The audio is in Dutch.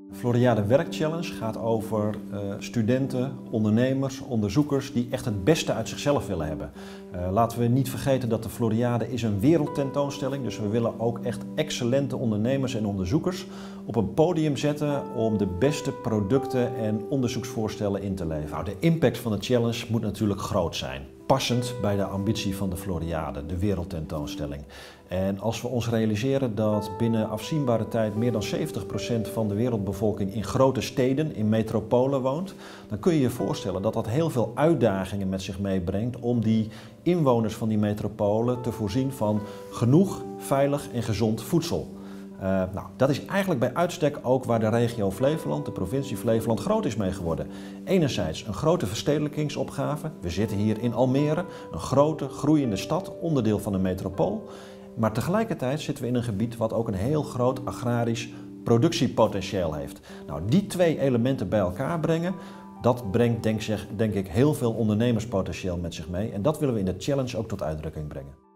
Floriade Werkchallenge gaat over studenten, ondernemers, onderzoekers die echt het beste uit zichzelf willen hebben. Laten we niet vergeten dat de Floriade is een wereldtentoonstelling, dus we willen ook echt excellente ondernemers en onderzoekers op een podium zetten om de beste producten en onderzoeksvoorstellen in te leveren. Nou, de impact van de challenge moet natuurlijk groot zijn. Passend bij de ambitie van de Floriade, de wereldtentoonstelling. En als we ons realiseren dat binnen afzienbare tijd meer dan 70% van de wereldbevolking in grote steden, in metropolen woont, dan kun je je voorstellen dat dat heel veel uitdagingen met zich meebrengt om die inwoners van die metropolen te voorzien van genoeg, veilig en gezond voedsel. Dat is eigenlijk bij uitstek ook waar de regio Flevoland, de provincie Flevoland, groot is mee geworden. Enerzijds een grote verstedelijkingsopgave. We zitten hier in Almere, een grote, groeiende stad, onderdeel van een metropool. Maar tegelijkertijd zitten we in een gebied wat ook een heel groot agrarisch productiepotentieel heeft. Nou, die twee elementen bij elkaar brengen, dat brengt denk ik heel veel ondernemerspotentieel met zich mee. En dat willen we in de challenge ook tot uitdrukking brengen.